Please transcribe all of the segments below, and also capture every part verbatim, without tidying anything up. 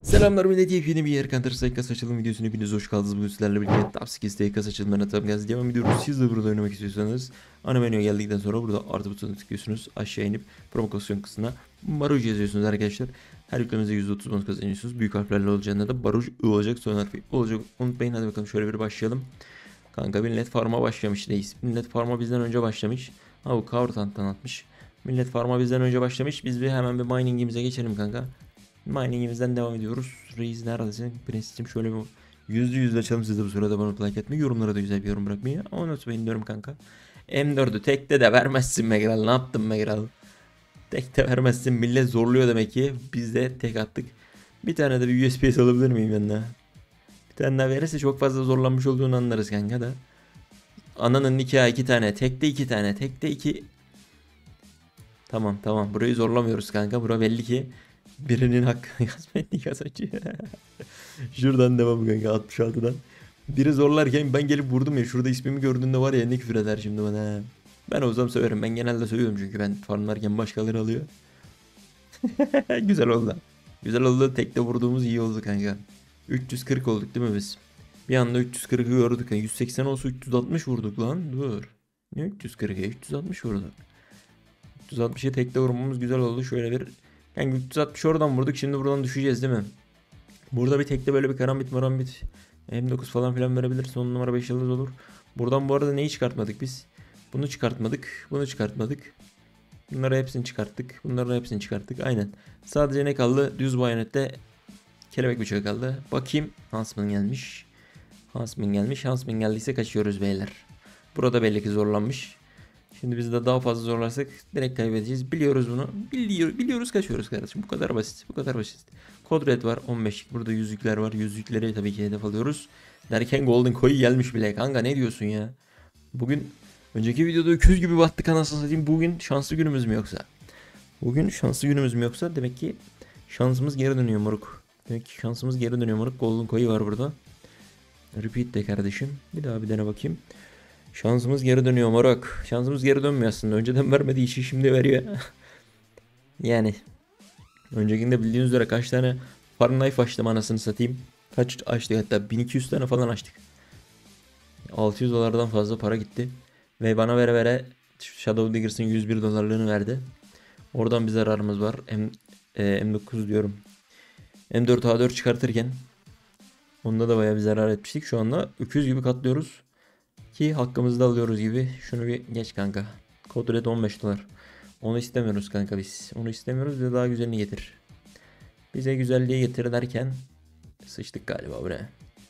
Selamlar millet, yepyeni bir yer Counter Strike kasa açılım videosuna hepiniz hoş geldiniz. Bugün sizlerle birlikte Top sekiz T kasa açılımlarına tam gaz devam ediyoruz. Siz de burada oynamak istiyorsanız ana menüye geldikten sonra burada artı butonuna tıklıyorsunuz. Aşağı inip promosyon kısmına Baruj yazıyorsunuz arkadaşlar. Her yüklemenize yüzde otuz bonus kazanıyorsunuz. Büyük harflerle olacağında da Baruj I olacak, son harfi olacak. Unutmayın. Hadi bakalım şöyle bir başlayalım. Kanka millet farma başlamış reis. Millet farma bizden önce başlamış. Ha, bu cover tanktan atmış. Millet farma bizden önce başlamış. Biz bir hemen bir miningimize geçelim kanka. Miningimizden devam ediyoruz. Reis neredesin? Prensicim şöyle bir yüzde yüz açalım, siz de bu sırada bana like etmeyi, yorumlara da güzel bir yorum bırakmayı unutmayın diyorum kanka. M dördü tekte de vermezsin Megral, ne yaptın Megral? Tekte vermezsin, millet zorluyor demek ki, biz de tek attık. Bir tane de bir U S B alabilir miyim ben daha? Bir tane daha verirse çok fazla zorlanmış olduğunu anlarız kanka da. Ananın nikahı iki tane, tekte iki tane, tekte iki. Tamam tamam, burayı zorlamıyoruz kanka, bura belli ki birinin hakkını yazmayı kazanıyor. Şuradan devam kanka, altmış altıdan. Biri zorlarken ben gelip vurdum ya, şurada ismimi gördüğünde var ya, ne küfür eder şimdi bana. Ben olsam söverim, ben genelde sövüyorum çünkü ben farmlarken başkaları alıyor. Güzel oldu. Güzel oldu, tekte vurduğumuz iyi oldu kanka. üç yüz kırk olduk değil mi biz? Bir anda üç yüz kırkı gördük. yüz seksen olsa üç yüz altmış vurduk lan, dur. Ne üç yüz kırkı, üç yüz altmış vurduk. üç yüz altmışı tekte vurmamız güzel oldu, şöyle bir. Yani üç yüz altmış oradan vurduk, şimdi buradan düşeceğiz değil mi? Burada bir tekte böyle bir karambit marambit M dokuz falan filan verebilir. Son numara beş yıldız olur. Buradan bu arada neyi çıkartmadık biz? Bunu çıkartmadık. Bunu çıkartmadık. Bunları hepsini çıkarttık. Bunların hepsini çıkarttık. Aynen. Sadece ne kaldı? Düz bayonette kelebek bıçağı kaldı. Bakayım. Huntsman gelmiş. Huntsman gelmiş. Huntsman geldiyse kaçıyoruz beyler. Burada belli ki zorlanmış. Şimdi biz de daha fazla zorlarsak direkt kaybedeceğiz. Biliyoruz bunu. Biliyor, biliyoruz, kaçıyoruz kardeşim. Bu kadar basit. Bu kadar basit. Kod red var. on beşlik. Burada yüzükler var. Yüzükleri tabii ki hedef alıyoruz. Derken Golden Koi gelmiş bile. Kanka ne diyorsun ya? Bugün önceki videoda öküz gibi battık anasını satayım. Bugün şanslı günümüz mü yoksa? Bugün şanslı günümüz mü yoksa? Demek ki şansımız geri dönüyor moruk. Demek ki şansımız geri dönüyor moruk. Golden Koi var burada. Repeat de kardeşim. Bir daha bir dene bakayım. Şansımız geri dönüyor moruk. Şansımız geri dönmüyor aslında. Önceden vermediği işi şimdi veriyor. Yani öncekinde bildiğiniz üzere kaç tane Farm Life açtım anasını satayım. Kaç açtık, hatta bin iki yüz tane falan açtık. altı yüz dolardan fazla para gitti. Ve bana vere vere Shadow Diggers'ın yüz bir dolarlığını verdi. Oradan bir zararımız var. M, e, M dokuz diyorum. M dört A dört çıkartırken onda da bayağı bir zarar etmiştik. Şu anda öküz gibi katlıyoruz. Ki hakkımızı da alıyoruz gibi. Şunu bir geç kanka. Kod red on beş dolar. Onu istemiyoruz kanka biz. Onu istemiyoruz, bize daha güzelini getir. Bize güzelliği getir derken sıçtık galiba buraya.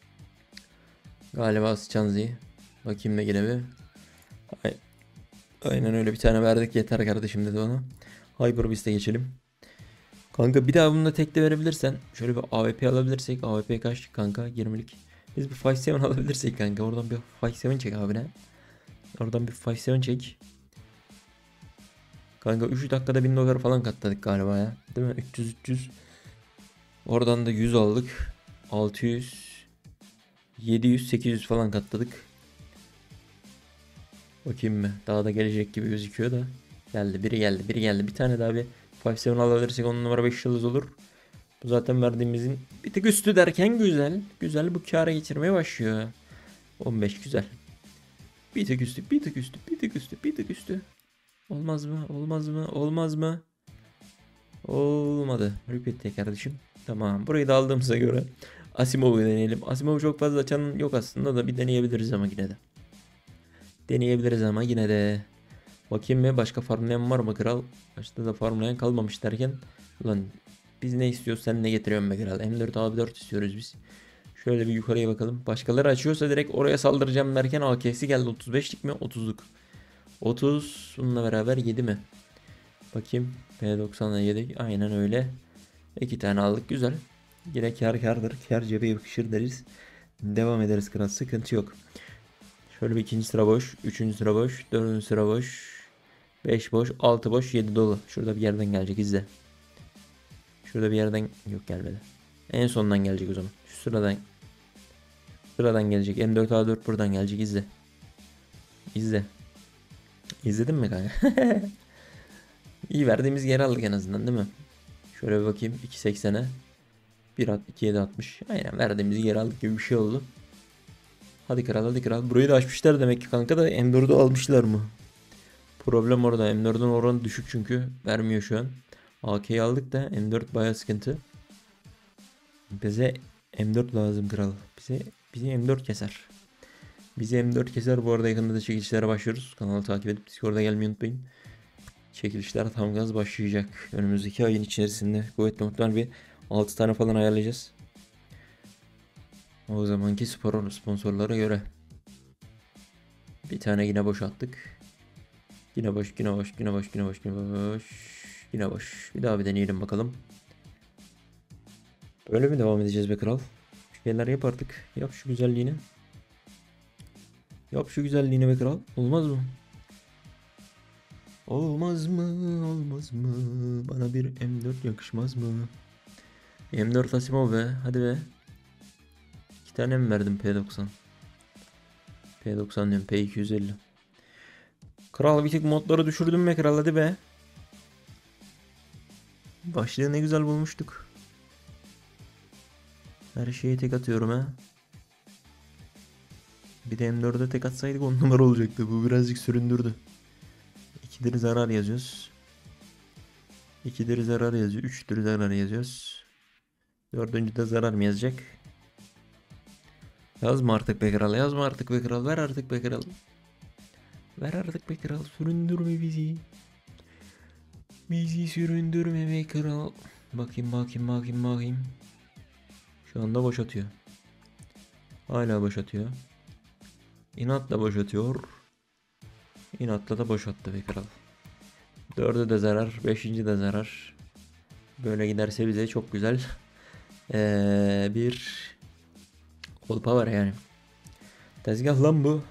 Galiba sıçan zi. Bakayım da yine bir. Ay- Aynen öyle, bir tane verdik yeter kardeşim dedi ona. Hyper Beast'e geçelim. Kanka bir daha bunu da tekte verebilirsen. Şöyle bir A W P alabilirsek. A W P kaç kanka? yirmilik. Biz bir beş yedi alabilirsek kanka. Oradan bir beş yedi çek abine. Oradan bir beş yedi çek. Kanka üç dakikada bin dolar falan katladık galiba ya. Değil mi? üç yüz üç yüz. Oradan da yüz aldık. altı yüz. yedi yüz sekiz yüz falan katladık. Bakayım mı? Daha da gelecek gibi gözüküyor da. Geldi, biri geldi biri geldi. Bir tane daha bir beş yedi alabilirsek on numara beş yıldız olur. Bu zaten verdiğimizin bir tık üstü derken güzel. Güzel, bu kâra geçirmeye başlıyor. on beş güzel. Bir tık üstü, bir tık üstü, bir tık üstü, bir tık üstü. Olmaz mı? Olmaz mı? Olmaz mı? Olmadı. Repeat kardeşim. Tamam. Burayı da aldığımıza göre Asimov'u deneyelim. Asimov'u çok fazla açan yok aslında da bir deneyebiliriz ama yine de. Deneyebiliriz ama yine de. Bakayım mı? Başka farmlayan var mı kral? Başta da farmlayan kalmamış derken. Ulan biz ne istiyoruz, sen ne getiriyorsun be kral? M dört A dört istiyoruz biz. Şöyle bir yukarıya bakalım. Başkaları açıyorsa direkt oraya saldıracağım derken A K'si geldi. otuz beşlik mi? otuzluk. otuz bununla beraber yedi mi? Bakayım. P doksanla yedi. Aynen öyle. İki tane aldık. Güzel. Yine kar kardır. Kar cebe yakışır deriz. Devam ederiz kral. Sıkıntı yok. Şöyle bir ikinci sıra boş. Üçüncü sıra boş. Dördüncü sıra boş. Beş boş. Altı boş. Yedi dolu. Şurada bir yerden gelecek, izle. Şurada bir yerden yok, gelmedi. En sondan gelecek o zaman. Şu sıradan. Sıradan gelecek. M dört A dört buradan gelecek, izle. İzle. İzledin mi kanka? İyi, verdiğimiz geri aldık en azından değil mi? Şöyle bir bakayım. iki seksene. bir at iki yedi altmış. Aynen verdiğimizi geri aldık gibi bir şey oldu. Hadi kral hadi kral. Burayı da açmışlar demek ki kanka da M dördü almışlar mı? Problem orada. M dördün oranı düşük çünkü. Vermiyor şu an. A K'yi aldık da M dört baya sıkıntı. Bize M dört lazım kral. Bize bize M dört keser. Bize M dört keser. Bu arada yakında da çekilişlere başlıyoruz. Kanalı takip edip Discord'a gelmeyi unutmayın. Çekilişler tam gaz başlayacak. Önümüzdeki ayın içerisinde kuvvetli muhtemel bir altı tane falan ayarlayacağız. O zamanki spor sponsorlara göre. Bir tane yine boş attık. Yine boş, yine boş, yine boş, yine boş, yine boş. Yine boş. Bir daha bir deneyelim bakalım. Böyle mi devam edeceğiz be kral? Bir şeyler yap artık. Yap şu güzelliğini. Yap şu güzelliğini be kral. Olmaz mı? Olmaz mı? Olmaz mı? Bana bir M dört yakışmaz mı? M dört Asimov be. Hadi be. İki tane mi verdim P doksan? P doksan diyorum. P iki yüz elli. Kral bir tık modları düşürdüm be kral, hadi be. Başlığı ne güzel bulmuştuk. Her şeye tek atıyorum ha. Bir de M dörde tek atsaydık on numara olacaktı. Bu birazcık süründürdü. ikidir zarar yazıyoruz. ikidir zarar yazıyor. üçtür zarar yazıyoruz. Dördüncü de zarar mı yazacak? Yazma artık be kral. Yazma artık be kral. Ver artık be kral. Ver artık be kral. Süründürme bizi. Bizi süründürme be kral. Bakayım bakayım bakayım bakayım. Şu anda boş atıyor. Hala boş atıyor. İnatla boş atıyor. İnatla da boş attı be kral. Dördü de zarar. Beşinci de zarar. Böyle giderse bize çok güzel. Ee, bir kolpa var yani. Tezgah lan bu.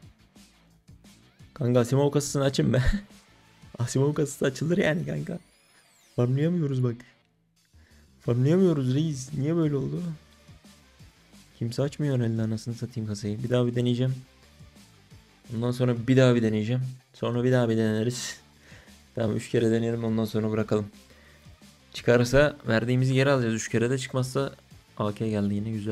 Kanka Asimov kasasını açın be. Asimov kasası açılır yani kanka. Farmlayamıyoruz bak. Farmlayamıyoruz reis. Niye böyle oldu? Kimse açmıyor herhalde, anasını satayım kasayı. Bir daha bir deneyeceğim. Ondan sonra bir daha bir deneyeceğim. Sonra bir daha bir deneriz. Tamam, üç kere deneyelim, ondan sonra bırakalım. Çıkarsa verdiğimizi geri alacağız. üç kere de çıkmazsa A K geldi yine, güzel.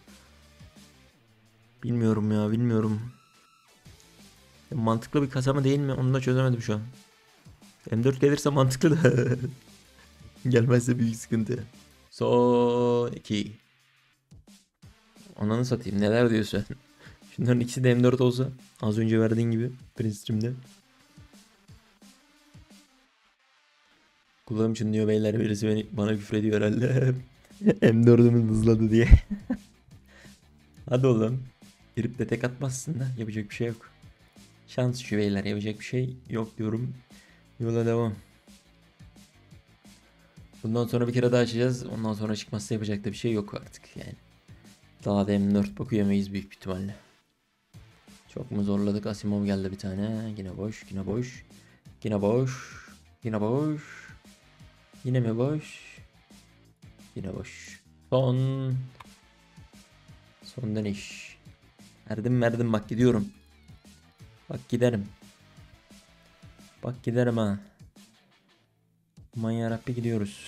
Bilmiyorum ya, bilmiyorum. Mantıklı bir kasa mı değil mi onu da çözemedim şu an. M dört gelirse mantıklı da. Gelmezse büyük sıkıntı. Son iki. Ananı satayım, neler diyorsun? Şunların ikisi de M dört olsa az önce verdiğin gibi Prince'cimde. Kulağım çınlıyor beyler, birisi beni, bana küfür ediyor herhalde. M dördümün hızladı diye. Hadi oğlum. Girip de tek atmazsın da yapacak bir şey yok. Şans şu beyler, yapacak bir şey yok diyorum. Yola devam. Bundan sonra bir kere daha açacağız. Ondan sonra çıkmazsa yapacak da bir şey yok artık yani. Daha da M dört boku yemeyiz büyük ihtimalle. Çok mu zorladık? Asimov geldi bir tane. Yine boş, yine boş. Yine boş. Yine boş. Yine mi boş? Yine boş. Son. Son dönüş. Verdim verdim, bak gidiyorum. Bak giderim. Bak giderim ha. Aman yarabbi gidiyoruz.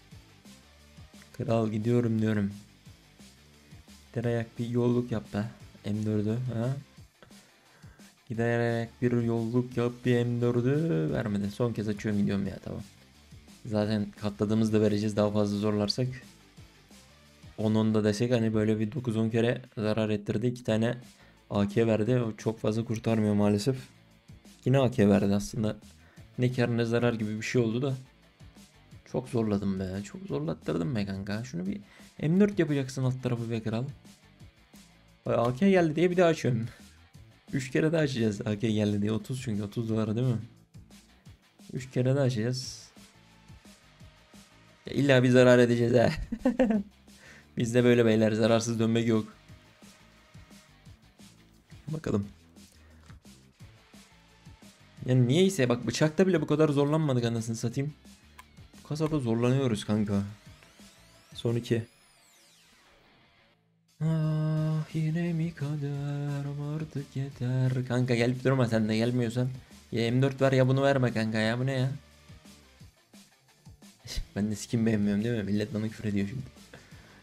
Kral gidiyorum diyorum. Giderek bir yolluk yap be. M dördü ha. Giderek bir yolluk yap bir M dördü. Vermedi. Son kez açıyorum, gidiyorum ya, tamam. Zaten katladığımızda vereceğiz, daha fazla zorlarsak. on on da desek hani böyle bir dokuz on kere zarar ettirdi. iki tane A K verdi. O çok fazla kurtarmıyor maalesef. Yine A K verdi aslında. Ne kar ne zarar gibi bir şey oldu da. Çok zorladım be. Çok zorlattırdım be kanka. Şunu bir M dört yapacaksın alt tarafı be kral. A K geldi diye bir daha açıyorum. üç kere daha açacağız. A K geldi diye otuz, çünkü otuz dolar değil mi? üç kere daha açacağız. Ya illa bir zarar edeceğiz ha. Bizde böyle beyler, zararsız dönmek yok. Bakalım. Yani niyeyse bak, bıçakta bile bu kadar zorlanmadık anasını satayım. Bu kasada zorlanıyoruz kanka. Son iki. Ah yine mi kader, artık yeter. Kanka gelip durma sen de, gelmiyorsan. Ya M dört ver ya bunu verme kanka, ya bu ne ya? Ben de skin beğenmiyorum değil mi? Millet bana küfür ediyor şimdi.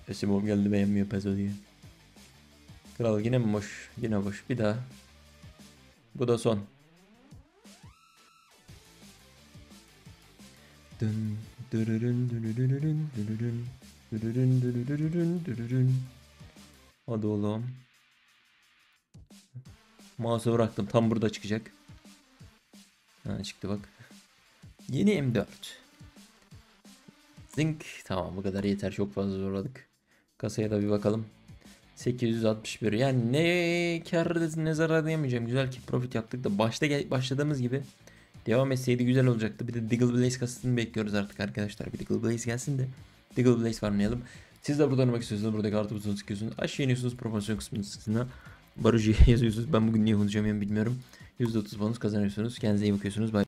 Esimom geldi beğenmiyor pezo diye. Kral yine mi boş? Yine boş. Bir daha. Bu da son. Dın, dırırın, dırırın, dırırın, dırırın, dırırın, dırırın. Hadi oğlum. Mouse'u bıraktım. Tam burada çıkacak. Ha, çıktı bak. Yeni M dört. Zink. Tamam, bu kadar yeter. Çok fazla zorladık. Kasaya da bir bakalım. sekiz yüz altmış bir. Yani ne kar ne zarar diyemeyeceğim. Güzel ki profit yaptık da başta gel- başladığımız gibi devam etseydi güzel olacaktı. Bir de Diggle Blaze kasasını bekliyoruz artık arkadaşlar. Bir Diggle Blaze gelsin de Diggle Blaze farmlayalım. Siz de burada oynamak istiyorsanız buradaki artı butonunu sıkıyorsunuz. Aşağı iniyorsunuz, promosyon kısmına Barıcı'ya yazıyorsunuz. Ben bugün niye konuşamıyorum bilmiyorum. yüzde otuz bonus kazanıyorsunuz. Kendinize iyi bakıyorsunuz. Bye.